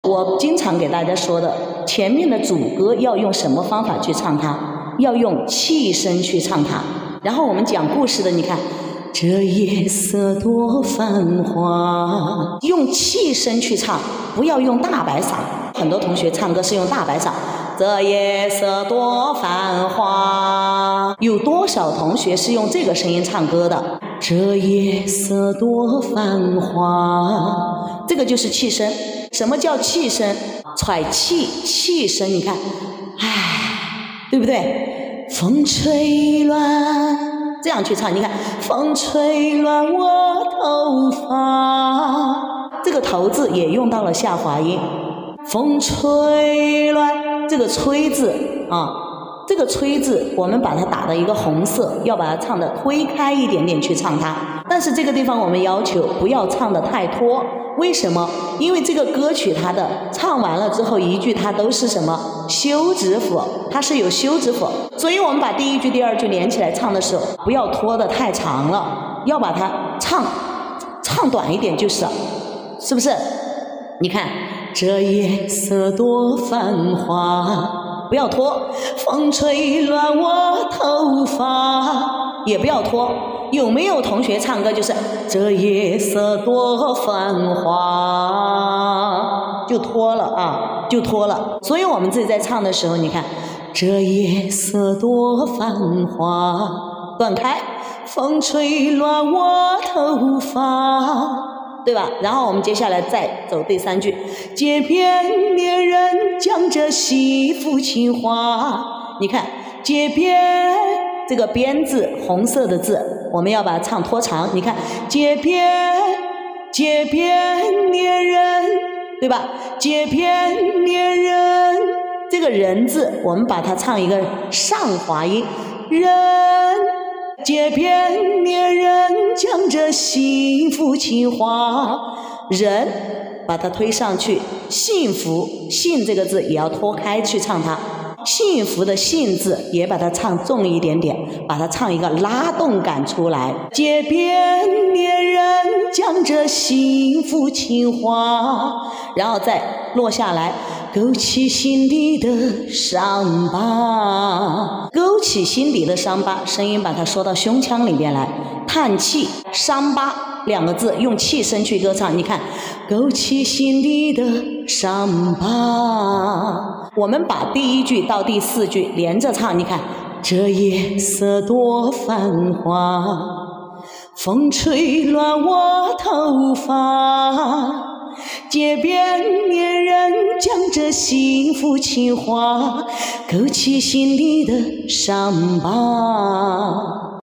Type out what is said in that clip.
我经常给大家说的，前面的主歌要用什么方法去唱它？要用气声去唱它。然后我们讲故事的，你看，这夜色多繁华，用气声去唱，不要用大白嗓。很多同学唱歌是用大白嗓，这夜色多繁华，有多少同学是用这个声音唱歌的？这夜色多繁华，这个就是气声。什么叫气声？喘气，气声。你看，唉，对不对？风吹乱，这样去唱。你看，风吹乱我头发，这个头字也用到了下滑音。风吹乱，这个吹字啊，这个吹字我们把它打的一个红色，要把它唱的推开一点点去唱它。但是这个地方我们要求不要唱的太拖。为什么？因为这个歌曲它的唱完了之后一句它都是什么休止符，它是有休止符，所以我们把第一句第二句连起来唱的时候不要拖得太长了，要把它唱短一点就是了，是不是？你看这夜色多繁华，不要拖。风吹乱我头发，也不要拖。有没有同学唱歌就是这夜色多繁华，就拖了啊，就拖了。所以我们自己在唱的时候，你看这夜色多繁华，断开。风吹乱我头发，对吧？然后我们接下来再走第三句，街边恋人讲着惜福情话。你看街边这个边字红色的字，我们要把它唱拖长。你看街边恋人，对吧？街边恋人，这个人字我们把它唱一个上滑音，人。街边恋人讲着幸福情话，人把它推上去，幸福幸这个字也要拖开去唱它，幸福的幸字也把它唱重一点点，把它唱一个拉动感出来。街边恋人讲着幸福情话，然后再落下来，勾起心底的伤疤，勾起心底的伤疤，声音把它说到胸腔里面来，叹气，伤疤两个字用气声去歌唱。你看勾起心底的伤疤，我们把第一句到第四句连着唱。你看这夜色多繁华，风吹乱我头发，街边恋人讲着幸福情话，勾起心里的伤疤。